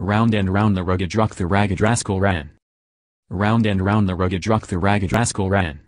Round and round the rugged ruck the ragged rascal ran. Round and round the rugged ruck the ragged rascal ran.